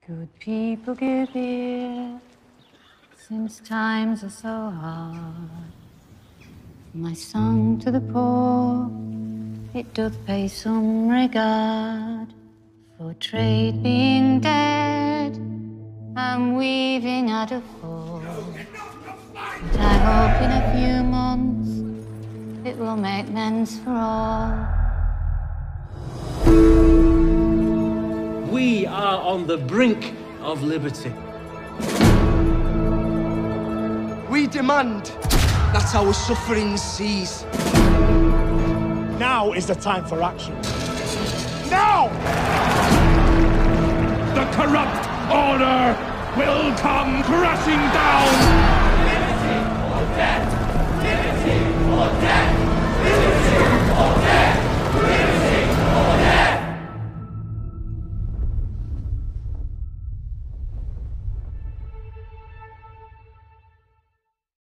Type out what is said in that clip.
Good people give ear, since times are so hard. My song to the poor, it doth pay some regard. For trade being dead, I'm weaving at a fall. But I hope in a few months, it will make amends for all. We are on the brink of liberty. We demand that our suffering cease. Now is the time for action. Now! The corrupt order will come crashing down! Liberty or death! Liberty or death!